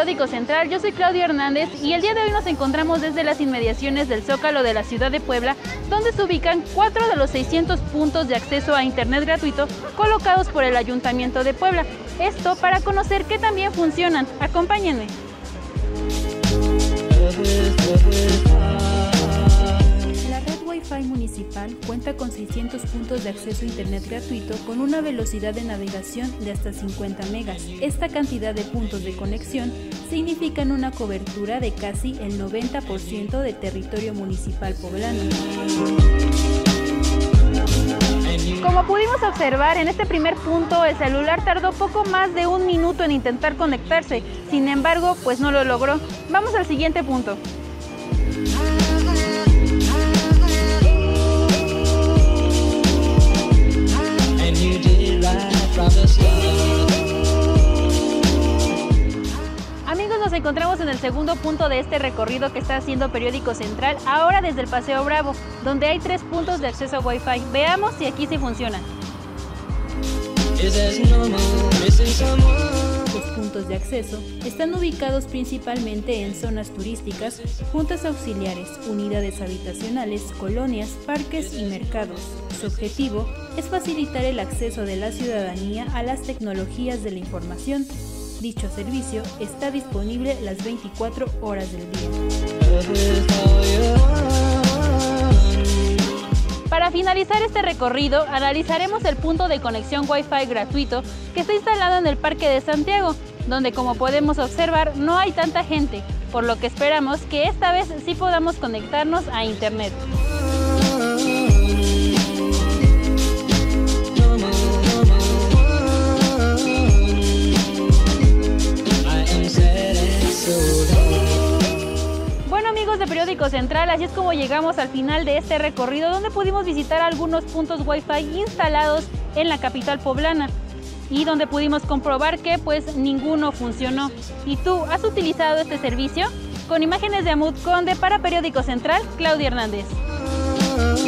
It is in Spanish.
Periódico Central, yo soy Claudia Hernández y el día de hoy nos encontramos desde las inmediaciones del Zócalo de la ciudad de Puebla, donde se ubican 4 de los 600 puntos de acceso a internet gratuito colocados por el Ayuntamiento de Puebla. Esto para conocer qué tan bien funcionan. Acompáñenme. La red Wi-Fi municipal cuenta con 600 puntos de acceso a internet gratuito con una velocidad de navegación de hasta 50 megas. Esta cantidad de puntos de conexión significan una cobertura de casi el 90% del territorio municipal poblano. Como pudimos observar, en este primer punto el celular tardó poco más de 1 minuto en intentar conectarse. Sin embargo, pues no lo logró. Vamos al siguiente punto. Amigos, nos encontramos en el segundo punto de este recorrido que está haciendo Periódico Central, ahora desde el Paseo Bravo, donde hay 3 puntos de acceso a Wi-Fi. Veamos si aquí sí funciona. Los puntos de acceso están ubicados principalmente en zonas turísticas, juntas auxiliares, unidades habitacionales, colonias, parques y mercados. Su objetivo es facilitar el acceso de la ciudadanía a las tecnologías de la información. Dicho servicio está disponible las 24 horas del día. Para finalizar este recorrido, analizaremos el punto de conexión Wi-Fi gratuito que está instalado en el Parque de Santiago, donde, como podemos observar, no hay tanta gente, por lo que esperamos que esta vez sí podamos conectarnos a internet. Bueno, amigos de Periódico Central, así es como llegamos al final de este recorrido, donde pudimos visitar algunos puntos Wi-Fi instalados en la capital poblana y donde pudimos comprobar que pues ninguno funcionó. ¿Y tú has utilizado este servicio? Con imágenes de Amud Conde para Periódico Central, Claudia Hernández.